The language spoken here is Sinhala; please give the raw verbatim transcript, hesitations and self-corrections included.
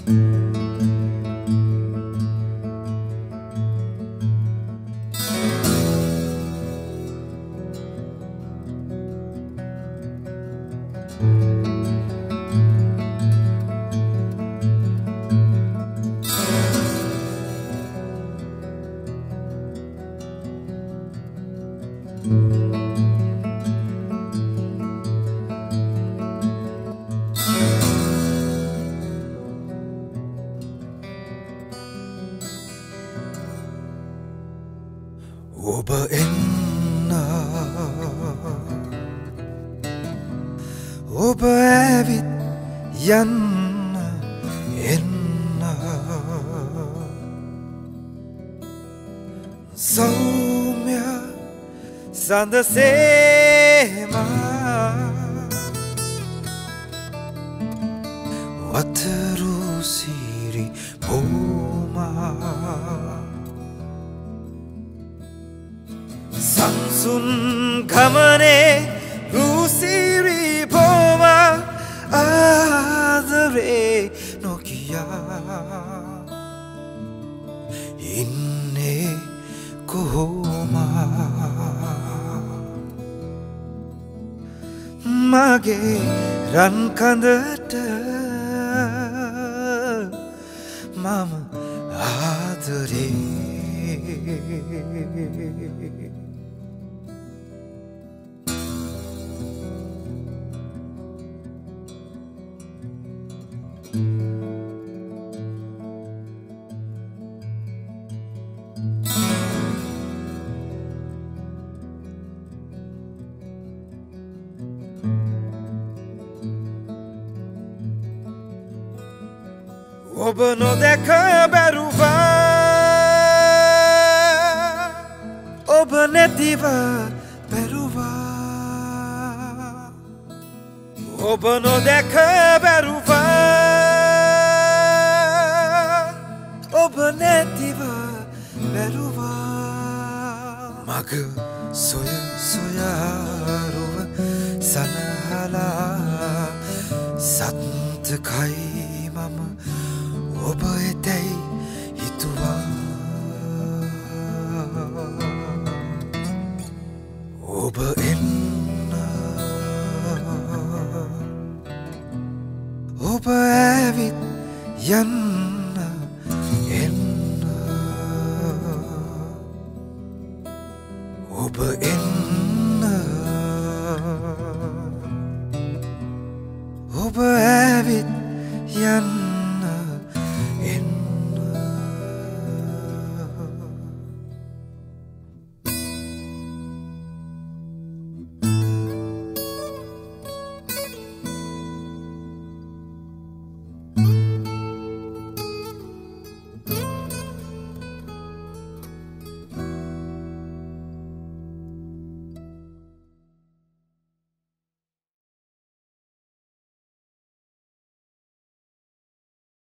ඔබ එන්න ඔබ ඇවිත් යන්න එන්න සෞම්‍ය සඳසේම වතරු සිරි පොමා Samsun kamane rusiri poma adare nokia inne kohoma mage ran kandata mama adare ඔබ නොදැක බැරුවා ඔබ නැතිව බැරුවා ඔබ නොදැක බැරුවා ඔබ නැතිව බැරුවා මග සොය සොයාරුව සනහලා සත්තකයි මම ඔබ එතැයි හිතුවා ඔබ එන්න ඔබ ඇවිත් යන්න